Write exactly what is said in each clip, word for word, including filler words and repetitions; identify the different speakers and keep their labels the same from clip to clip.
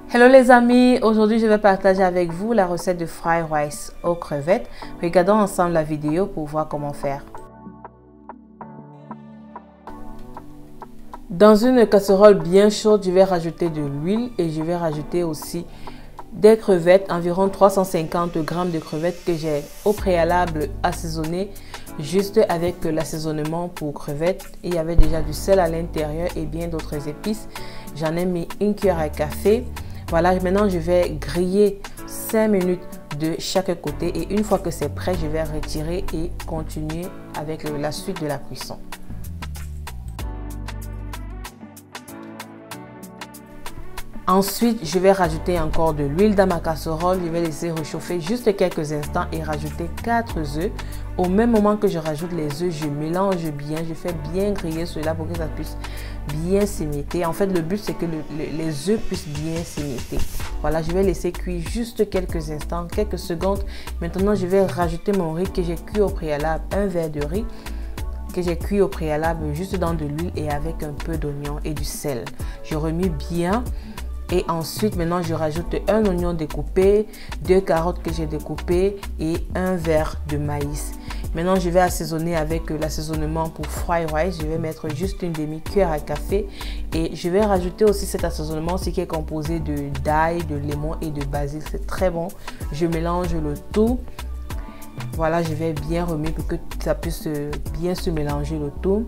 Speaker 1: Hello les amis, aujourd'hui je vais partager avec vous la recette de fried rice aux crevettes. Regardons ensemble la vidéo pour voir comment faire. Dans une casserole bien chaude, je vais rajouter de l'huile et je vais rajouter aussi des crevettes, environ trois cent cinquante grammes de crevettes que j'ai au préalable assaisonnées juste avec l'assaisonnement pour crevettes. Il y avait déjà du sel à l'intérieur et bien d'autres épices. J'en ai mis une cuillère à café. Voilà, maintenant je vais griller cinq minutes de chaque côté et une fois que c'est prêt, je vais retirer et continuer avec la suite de la cuisson. Ensuite, je vais rajouter encore de l'huile dans ma casserole. Je vais laisser réchauffer juste quelques instants et rajouter quatre œufs. Au même moment que je rajoute les œufs, je mélange bien. Je fais bien griller cela pour que ça puisse bien s'émietter. En fait, le but, c'est que le, le, les œufs puissent bien s'émietter. Voilà, je vais laisser cuire juste quelques instants, quelques secondes. Maintenant, je vais rajouter mon riz que j'ai cuit au préalable, un verre de riz que j'ai cuit au préalable juste dans de l'huile et avec un peu d'oignon et du sel. Je remue bien. Et ensuite, maintenant, je rajoute un oignon découpé, deux carottes que j'ai découpées et un verre de maïs. Maintenant, je vais assaisonner avec l'assaisonnement pour fried rice. Je vais mettre juste une demi-cuillère à café. Et je vais rajouter aussi cet assaisonnement aussi qui est composé de d'ail, de limon et de basil. C'est très bon. Je mélange le tout. Voilà, je vais bien remettre pour que ça puisse bien se mélanger le tout.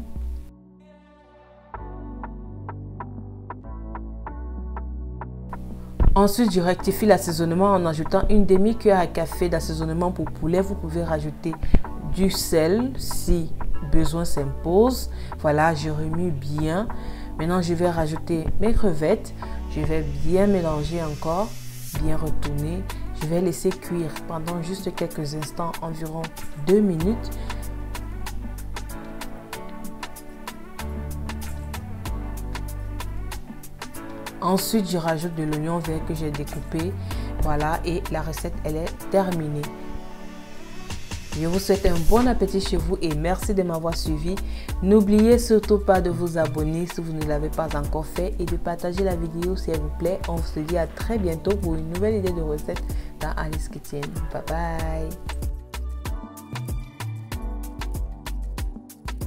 Speaker 1: Ensuite, je rectifie l'assaisonnement en ajoutant une demi-cuillère à café d'assaisonnement pour poulet. Vous pouvez rajouter du sel si besoin s'impose. Voilà, je remue bien. Maintenant, je vais rajouter mes crevettes. Je vais bien mélanger encore, bien retourner. Je vais laisser cuire pendant juste quelques instants, environ deux minutes. Ensuite, je rajoute de l'oignon vert que j'ai découpé. Voilà, et la recette, elle est terminée. Je vous souhaite un bon appétit chez vous et merci de m'avoir suivi. N'oubliez surtout pas de vous abonner si vous ne l'avez pas encore fait et de partager la vidéo s'il vous plaît. On se dit à très bientôt pour une nouvelle idée de recette dans Alice Kitchen. Bye bye.